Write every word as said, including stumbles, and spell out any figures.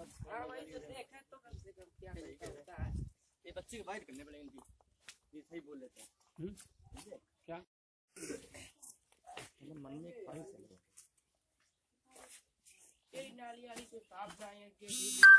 ये बच्चे को बाहर करने पड़ेंगे इनकी, ये सही बोल लेते हैं। क्या मन में ख्वाहिश है, नाली वाली को साफ जाए